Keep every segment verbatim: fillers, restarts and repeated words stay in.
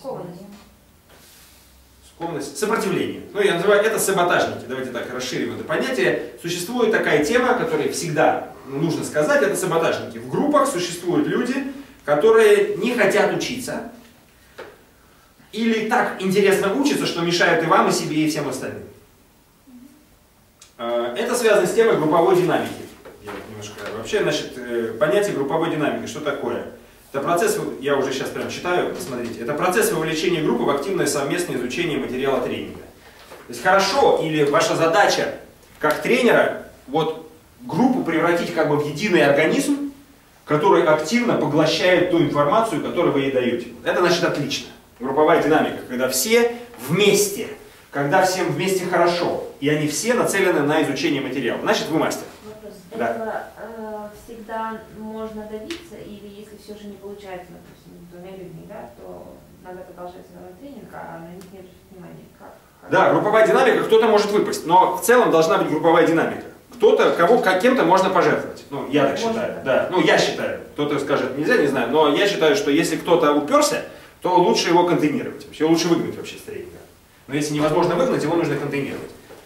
Скованность. Скованность. Сопротивление. Ну, я называю это саботажники. Давайте так расширим это понятие. Существует такая тема, которую всегда нужно сказать, это саботажники. В группах существуют люди, которые не хотят учиться, или так интересно учатся, что мешают и вам, и себе, и всем остальным. Это связано с темой групповой динамики. Я немножко... Вообще, значит, понятие групповой динамики, что такое? Это процесс, я уже сейчас прям читаю, посмотрите, это процесс вовлечения группы в активное совместное изучение материала тренинга. То есть хорошо, или ваша задача как тренера, вот группу превратить как бы в единый организм, который активно поглощает ту информацию, которую вы ей даете. Это значит отлично. Групповая динамика, когда все вместе, когда всем вместе хорошо, и они все нацелены на изучение материала. Значит, вы мастер. Вопрос. Да. Этого э, всегда можно добиться, или если все же не получается, допустим, с двумя людьми, да, то надо продолжать новый тренинг, а на них не обращать внимания. Как, как... Да, групповая динамика, кто-то может выпасть, но в целом должна быть групповая динамика. Кто-то, кого кем-то можно пожертвовать. Ну, я так Можно, считаю. да. Да. Ну, я считаю. Кто-то скажет, нельзя, не знаю, но я считаю, что если кто-то уперся, то лучше его контейнировать. Вообще лучше выгнать вообще с тренинга. Но если невозможно выгнать, его нужно контейнировать.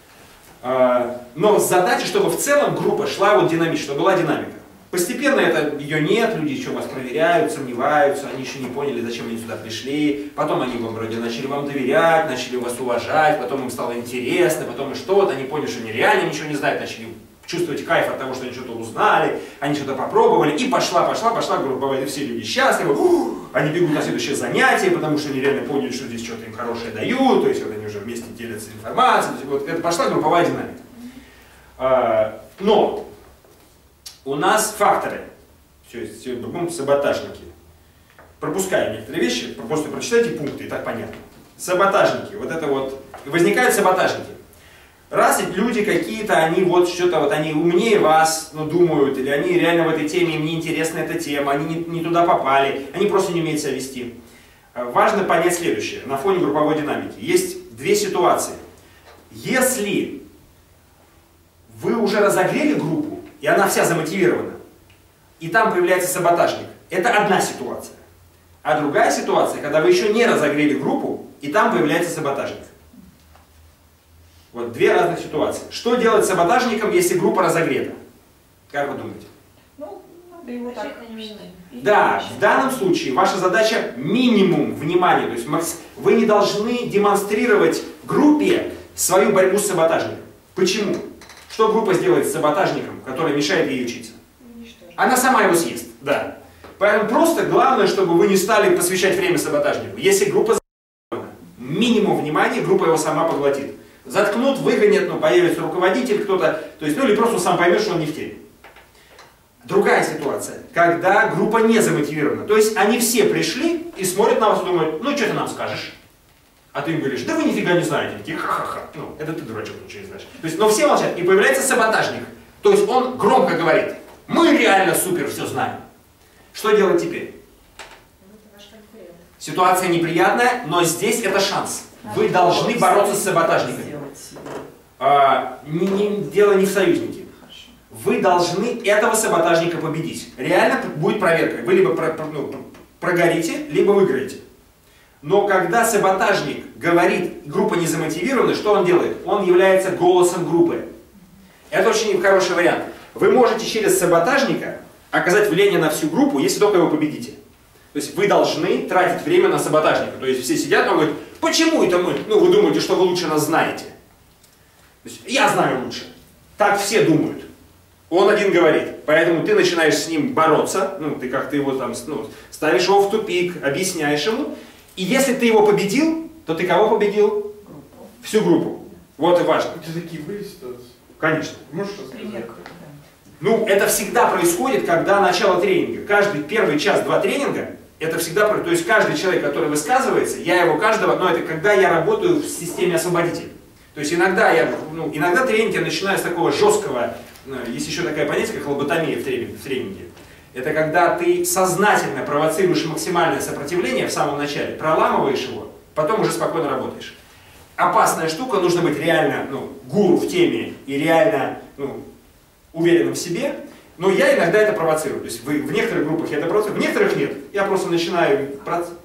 Но задача, чтобы в целом группа шла вот динамично, чтобы была динамика. Постепенно это ее нет, люди еще вас проверяют, сомневаются, они еще не поняли, зачем они сюда пришли. Потом они вам вроде начали вам доверять, начали вас уважать, потом им стало интересно, потом и что-то, они поняли, что они реально ничего не знают, начали чувствовать кайф от того, что они что-то узнали, они что-то попробовали, и пошла, пошла, пошла групповая, все люди счастливы, ух, они бегут на следующее занятие, потому что они реально поняли, что здесь что-то им хорошее дают, то есть вот они уже вместе делятся информацией, то есть, вот это пошла групповая динамика. А, но у нас факторы, все есть другом саботажники. Пропускаю некоторые вещи, просто прочитайте пункты, и так понятно. Саботажники, вот это вот, возникают саботажники. Раз люди какие-то, они вот что-то, вот они умнее вас, ну, думают, или они реально в этой теме, им не интересна эта тема, они не, не туда попали, они просто не умеют себя вести. Важно понять следующее, на фоне групповой динамики. Есть две ситуации. Если вы уже разогрели группу, и она вся замотивирована, и там появляется саботажник, это одна ситуация. А другая ситуация, когда вы еще не разогрели группу, и там появляется саботажник. Вот две разных ситуации. Что делать с саботажником, если группа разогрета? Как вы думаете? Ну, надо его так. Да, в данном случае ваша задача минимум внимания. То есть вы не должны демонстрировать группе свою борьбу с саботажником. Почему? Что группа сделает с саботажником, который мешает ей учиться? Она сама его съест. Да. Поэтому просто главное, чтобы вы не стали посвящать время саботажнику. Если группа замотивирована, минимум внимания, группа его сама поглотит. Заткнут, выгонят, ну, появится руководитель кто-то, то есть, ну или просто сам поймет, что он не в теме. Другая ситуация, когда группа не замотивирована, то есть они все пришли и смотрят на вас и думают, ну что ты нам скажешь? А ты им говоришь, да вы нифига не знаете, такие ха-ха-ха, ну это ты дурачок, ничего не знаешь. То есть, но все молчат, и появляется саботажник, то есть он громко говорит, мы реально супер все знаем. Что делать теперь? Ситуация неприятная, но здесь это шанс. Вы должны бороться с саботажниками. А, не, не, дело не в союзнике. Вы должны этого саботажника победить. Реально будет проверка. Вы либо про, про, ну, прогорите, либо выиграете. Но когда саботажник говорит, группа не замотивирована, что он делает? Он является голосом группы. Это очень хороший вариант. Вы можете через саботажника оказать влияние на всю группу, если только его победите. То есть вы должны тратить время на саботажника. То есть все сидят и говорят, почему это мы? Ну, вы думаете, что вы лучше нас знаете. То есть я знаю лучше. Так все думают. Он один говорит. Поэтому ты начинаешь с ним бороться. Ну, ты как-то его там, ну, ставишь его в тупик, объясняешь ему. И если ты его победил, то ты кого победил? Группу. Всю группу. Вот и важно. Это такие были ситуации? Конечно. Можешь рассказать? Пример. Ну, это всегда происходит, когда начало тренинга. Каждый первый час-два тренинга, это всегда, то есть каждый человек, который высказывается, я его каждого, но это когда я работаю в системе освободителей. То есть иногда я, ну, иногда тренинг я начинаю с такого жесткого, есть еще такое понятие, как лоботомия в тренинге. В тренинге. Это когда ты сознательно провоцируешь максимальное сопротивление в самом начале, проламываешь его, потом уже спокойно работаешь. Опасная штука, нужно быть реально, ну, гуру в теме и реально, ну, уверенным в себе. Но я иногда это провоцирую. То есть вы, в некоторых группах я это провоцирую, в некоторых нет. Я просто начинаю... Можно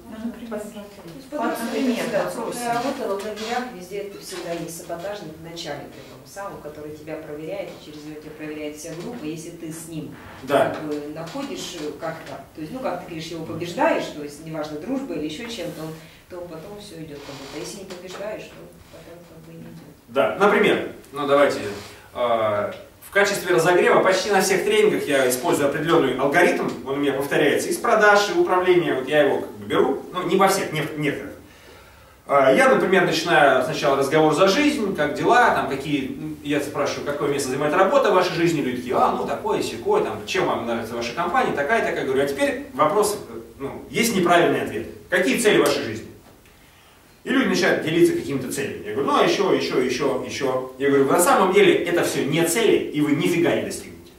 Вот, например, да, вопрос. я работала в лагерях, везде это всегда есть саботажник в начале, при том самом, который тебя проверяет, и через него тебя проверяет вся группа, если ты с ним Да. как бы, находишь как-то, то есть, ну, как ты говоришь, его побеждаешь, то есть, неважно, дружба или еще чем-то, то потом все идет как будто. А если не побеждаешь, то потом как бы не идет. Да, например, ну давайте, э, в качестве разогрева почти на всех тренингах я использую определенный алгоритм, он у меня повторяется из продаж, и управления, вот я его как бы беру, ну не во всех, не в некоторых. Э, я, например, начинаю сначала разговор за жизнь, как дела, там какие, я спрашиваю, какое место занимает работа в вашей жизни, люди такие, а, ну такое, сякое, там, чем вам нравится ваша компания, такая, такая, говорю, а теперь вопрос, ну, есть неправильный ответ. Какие цели в вашей жизни? И люди начинают делиться какими-то целями. Я говорю, ну а еще, еще, еще, еще. Я говорю, на самом деле это все не цели, и вы нифига не достигнете.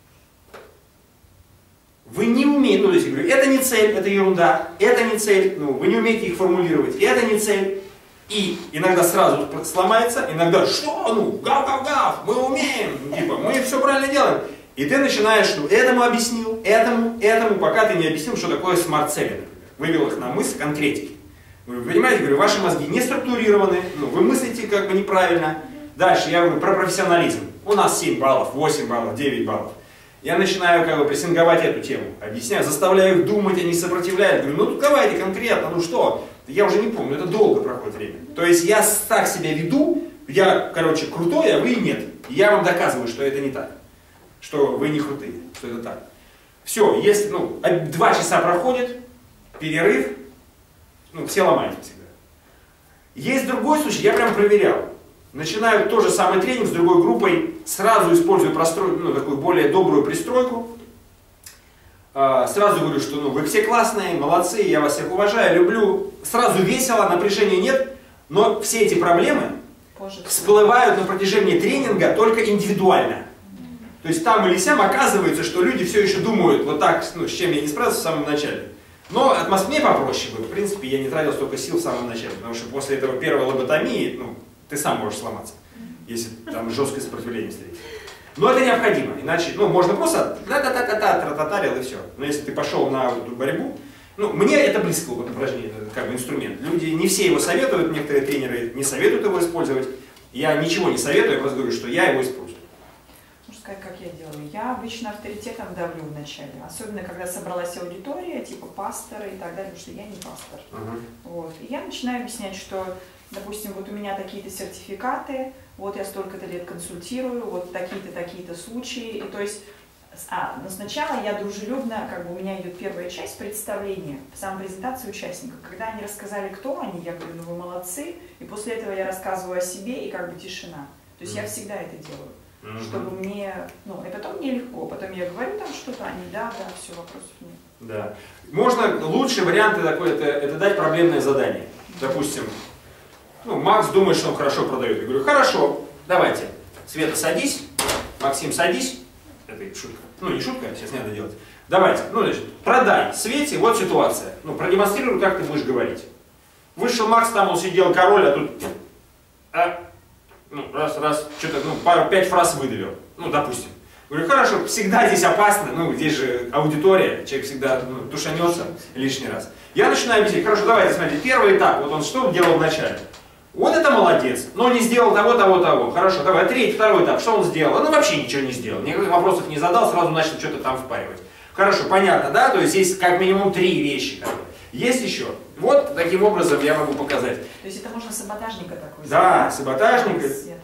Вы не умеете, ну то есть я говорю, это не цель, это ерунда, это не цель, ну вы не умеете их формулировать, это не цель. И иногда сразу сломается, иногда, что, ну, гав-гав-гав, мы умеем, типа, мы все правильно делаем. И ты начинаешь, ну, этому объяснил, этому, этому, пока ты не объяснил, что такое смарт-цели, например. Вывел их на мысль конкретики. Вы понимаете, говорю, ваши мозги не структурированы, ну, вы мыслите как бы неправильно. Дальше я говорю про профессионализм. У нас семь баллов, восемь баллов, девять баллов. Я начинаю как бы прессинговать эту тему, объясняю, заставляю их думать, они сопротивляют. Говорю, ну давайте конкретно, ну что? Я уже не помню, это долго проходит время. То есть я так себя веду, я, короче, крутой, а вы нет. И я вам доказываю, что это не так. Что вы не крутые, что это так. Все, если, ну, два часа проходит, перерыв, ну, все ломаются всегда. Есть другой случай, я прям проверял. Начинаю тот же самый тренинг с другой группой, сразу использую прострой, ну, такую более добрую пристройку. Сразу говорю, что ну, вы все классные, молодцы, я вас всех уважаю, люблю. Сразу весело, напряжения нет, но все эти проблемы Позже. всплывают на протяжении тренинга только индивидуально. То есть там или сям оказывается, что люди все еще думают вот так, ну, с чем я не справился в самом начале. Но от нас мне попроще было. В принципе, я не тратил столько сил в самом начале, потому что после этого первой лоботомии, ну, ты сам можешь сломаться, если там жесткое сопротивление встретить. Но это необходимо, иначе, ну, можно просто та-та-та-та-та, трататарил и все. Но если ты пошел на эту борьбу, ну, мне это близко, вот упражнение, как бы инструмент. Люди, не все его советуют, некоторые тренеры не советуют его использовать. Я ничего не советую, я просто говорю, что я его использую. Можно сказать, как я делаю. Я обычно авторитетом давлю вначале, особенно когда собралась аудитория, типа пасторы и так далее, потому что я не пастор. Uh-huh. Вот. И я начинаю объяснять, что, допустим, вот у меня такие-то сертификаты, вот я столько-то лет консультирую, вот такие-то, такие-то случаи. И то есть, а, но сначала я дружелюбно, как бы у меня идет первая часть представления, самопрезентации участников. Когда они рассказали, кто они, я говорю, ну вы молодцы, и после этого я рассказываю о себе, и как бы тишина. То есть uh-huh. я всегда это делаю. Mm-hmm. Чтобы мне, ну, и потом мне легко, потом я говорю там что-то, они, да, да, все, вопросов нет. Да. Можно, лучший вариант такой, это, это дать проблемное задание. Допустим, ну, Макс думает, что он хорошо продает. Я говорю, хорошо, давайте, Света, садись, Максим, садись. Это шутка. Ну, не шутка, сейчас не надо делать. Давайте, ну, значит, продай Свете, вот ситуация. Ну, продемонстрируй, как ты будешь говорить. Вышел Макс, там он сидел, король, а тут... А, ну, раз, раз, что-то, ну, пару, пять фраз выдавил. Ну, допустим. Говорю, хорошо, всегда здесь опасно, ну, здесь же аудитория, человек всегда ну, тушанется лишний раз. Я начинаю объяснять, хорошо, давайте, смотрите, первый этап, вот он что делал вначале? Вот это молодец, но не сделал того, того, того. Хорошо, давай, третий, второй этап, что он сделал? Ну, вообще ничего не сделал, никаких вопросов не задал, сразу начал что-то там впаривать. Хорошо, понятно, да? То есть есть как минимум три вещи. Как бы. Есть еще. Вот таким образом я могу показать. То есть это можно саботажника такой сделать? Да, саботажника.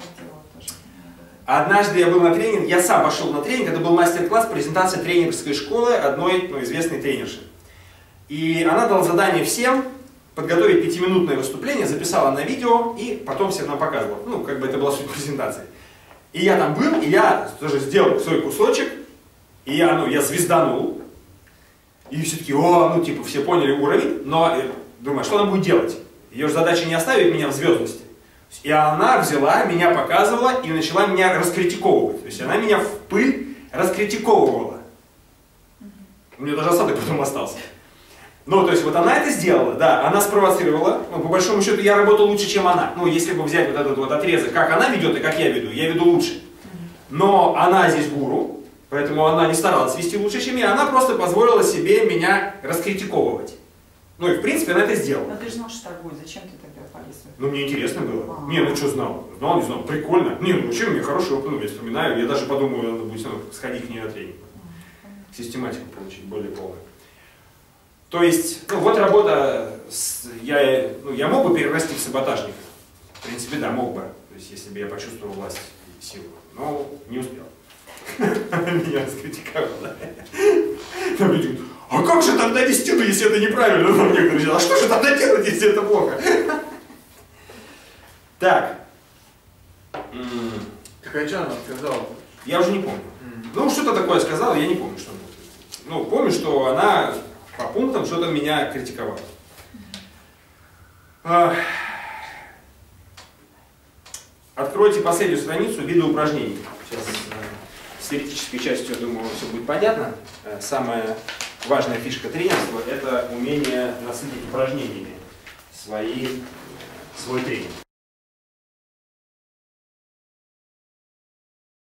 Однажды я был на тренинге, я сам пошел на тренинг, это был мастер-класс, презентация тренерской школы одной ну, известной тренерши. И она дала задание всем подготовить пятиминутное выступление, записала на видео и потом всем нам показывала. Ну, как бы это была суть презентации. И я там был, и я тоже сделал свой кусочек, и я, ну, я звезданул. И все таки, о, ну, типа, все поняли уровень, но э, думаю, что она будет делать? Ее же задача не оставить меня в звездности. И она взяла, меня показывала и начала меня раскритиковывать. То есть она меня в пыль раскритиковывала. У меня даже осадок потом остался. Ну, то есть вот она это сделала, да, она спровоцировала. Ну, по большому счету я работал лучше, чем она. Ну, если бы взять вот этот вот отрезок, как она ведет и как я веду, я веду лучше. Но она здесь гуру, поэтому она не старалась вести лучше, чем я. Она просто позволила себе меня раскритиковывать. Ну и в принципе она это сделала. Но ты же знал, что так будет. Зачем ты тогда полез? Ну мне интересно было. А. Не, ну что знал? Знал, не знал. Прикольно. Не, ну вообще у меня хороший опыт, ну, я вспоминаю. Я даже подумаю, надо будет ну, сходить к ней на тренинг. Систематику получить более полную. То есть, ну вот работа, с, я, ну, я мог бы перерасти в саботажника. В принципе, да, мог бы. То есть, если бы я почувствовал власть и силу. Но не успел. Меня раскритиковало. А как же тогда вести, если это неправильно? Ну, мне говорят, а что же тогда делать, если это плохо? Так. Так а что она сказала? Я уже не помню. Ну, что-то такое сказала, я не помню, что она. Ну, помню, что она по пунктам что-то меня критиковала. Откройте последнюю страницу вида упражнений. Сейчас с теоретической частью, я думаю, все будет понятно. Самая важная фишка тренерства – это умение насытить упражнениями свои, свой тренинг.